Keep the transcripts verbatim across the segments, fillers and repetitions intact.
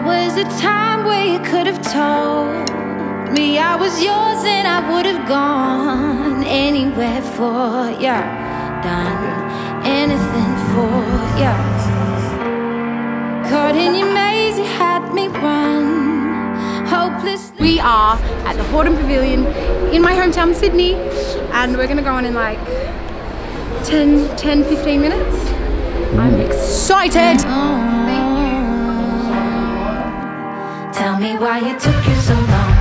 was a time where you could have told me I was yours and I would have gone anywhere for ya, done anything for ya. Caught in your maze, you had me run hopelessly. We are at the Hordern Pavilion in my hometown Sydney, and we're gonna go on in like ten, fifteen minutes. I'm excited! Thank you. Tell me why it took you so long.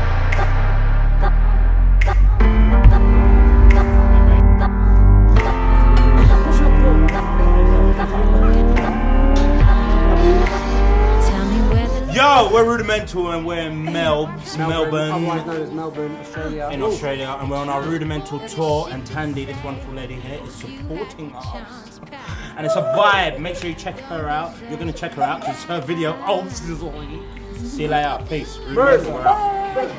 Yo, we're Rudimental and we're in Melbs, Melbourne, otherwise known as Melbourne, Australia. in Australia, and we're on our Rudimental tour, and Thandi, this wonderful lady here, is supporting us. And it's a vibe. Make sure you check her out. You're going to check her out because her video, obviously. See you later. Peace. Rudimental, we're out.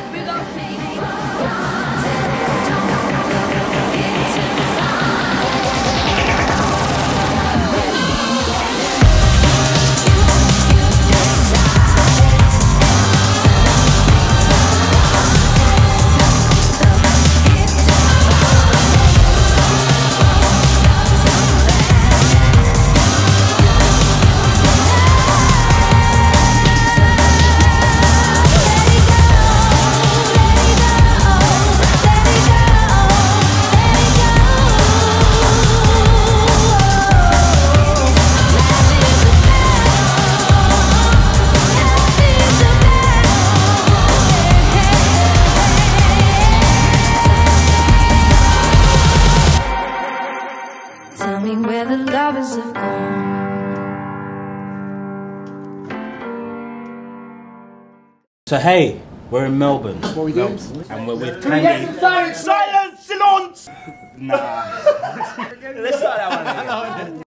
Tell me where the lovers have gone. So hey, we're in Melbourne. What are we doing? And we're with Thandi. Silence! Silence! Silence! Nah. Let's start that one again.